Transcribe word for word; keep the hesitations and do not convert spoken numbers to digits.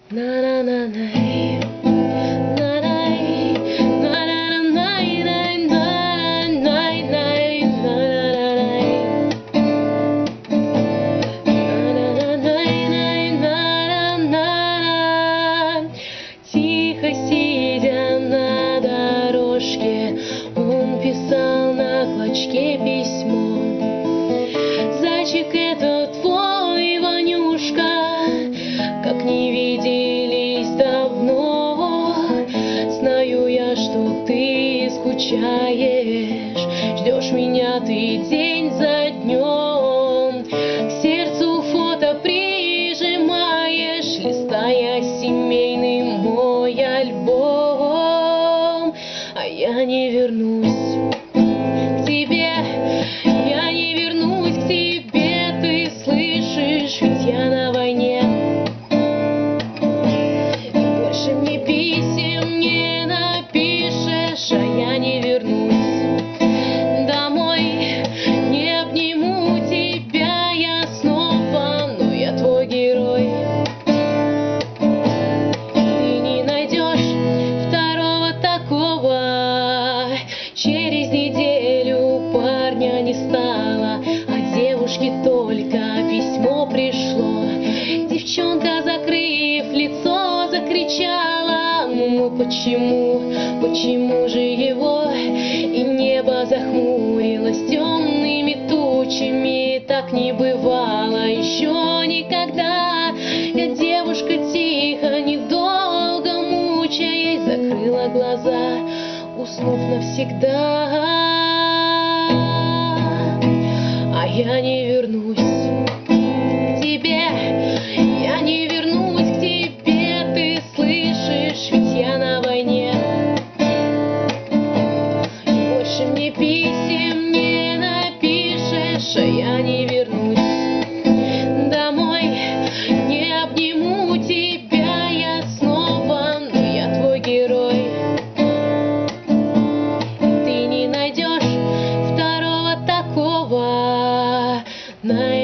Тихо сидя на дорожке, он писал на клочке письмо. Зайчик, это твой Ванюшка, как не виделись давно. Знаю я, что ты скучаешь, ждешь меня ты день за днем. К сердцу фото прижимаешь, листая семейный мой альбом. А я не вернусь к тебе, я не вернусь к тебе, ты слышишь, ведь я на войне. И больше мне писем не напишешь, а я не вернусь домой, не обниму тебя я снова, но я твой герой. Ты не найдешь второго такого. Через неделю парня не стало, а девушке только письмо пришло. Девчонка, закрыв лицо, закричала: ну почему, почему же его? И небо захмурилось темными тучами, так не бывало еще никогда. Я, девушка, тихо, недолго мучаясь, закрыла глаза, уснув навсегда. А я не вернусь к тебе, я не вернусь к тебе, ты слышишь, ведь я на войне. И больше мне писем не напишешь, а я не вернусь домой, не обниму тебя я снова, но я твой герой. Ты не найдешь второго такого.